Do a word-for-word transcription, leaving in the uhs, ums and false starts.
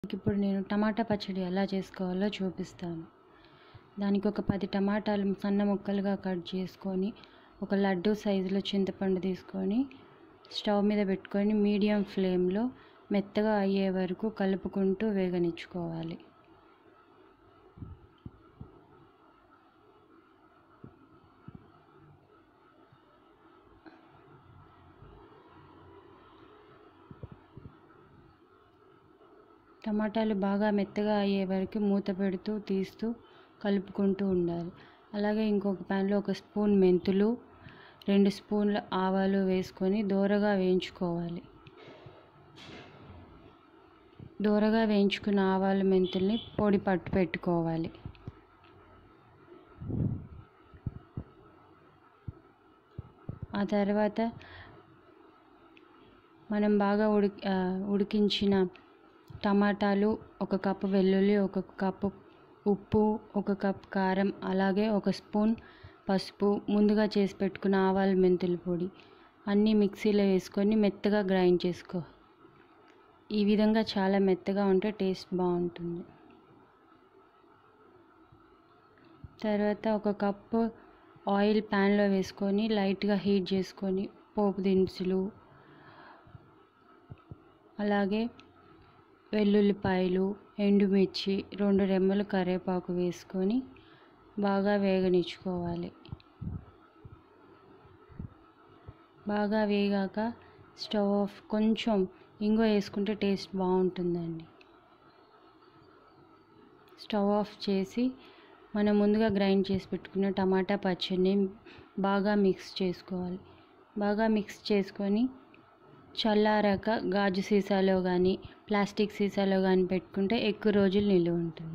ఇప్పుడు నేను టమాటా పచ్చడి ఎలా చేసుకోవాలో చూపిస్తాను. దానికి ఒక పది టమాటాలు సన్న ముక్కలుగా కట్ చేసుకొని, ఒక లడ్డు సైజులో చింతపండు తీసుకొని స్టవ్ మీద పెట్టుకొని మీడియం ఫ్లేమ్లో మెత్తగా అయ్యే వరకు కలుపుకుంటూ వేగనిచ్చుకోవాలి. టమాటాలు బాగా మెత్తగా అయ్యే వరకు మూత పెడుతూ తీస్తూ కలుపుకుంటూ ఉండాలి. అలాగే ఇంకొక ప్యాన్లో ఒక స్పూన్ మెంతులు, రెండు స్పూన్ల ఆవాలు వేసుకొని దోరగా వేయించుకోవాలి. దోరగా వేయించుకున్న ఆవాలు మెంతుల్ని పొడి పట్టు పెట్టుకోవాలి. ఆ తర్వాత మనం బాగా ఉడికి ఉడికించిన టమాటాలు, ఒక కప్పు వెల్లుల్లి, ఒక కప్పు ఉప్పు, ఒక కప్ కారం, అలాగే ఒక స్పూన్ పసుపు, ముందుగా చేసి పెట్టుకున్న ఆవాలు మెంతుల పొడి అన్నీ మిక్సీలో వేసుకొని మెత్తగా గ్రైండ్ చేసుకో. ఈ విధంగా చాలా మెత్తగా ఉంటే టేస్ట్ బాగుంటుంది. తర్వాత ఒక కప్పు ఆయిల్ ప్యాన్లో వేసుకొని లైట్గా హీట్ చేసుకొని పోపు దినుసులు, అలాగే వెల్లుల్లిపాయలు, ఎండుమిర్చి, రెండు రెమ్మలు కరివేపాకు వేసుకొని బాగా వేగనిచ్చుకోవాలి. బాగా వేగాక స్టవ్ ఆఫ్, కొంచెం ఇంగువ వేసుకుంటే టేస్ట్ బాగుంటుందండి. స్టవ్ ఆఫ్ చేసి మనం ముందుగా గ్రైండ్ చేసి పెట్టుకున్న టమాటా పచ్చడిని బాగా మిక్స్ చేసుకోవాలి. బాగా మిక్స్ చేసుకొని చల్లారాక గాజు సీసాలో కానీ ప్లాస్టిక్ సీసాలో కానీ పెట్టుకుంటే ఎక్కువ రోజులు నిలువ ఉంటుంది.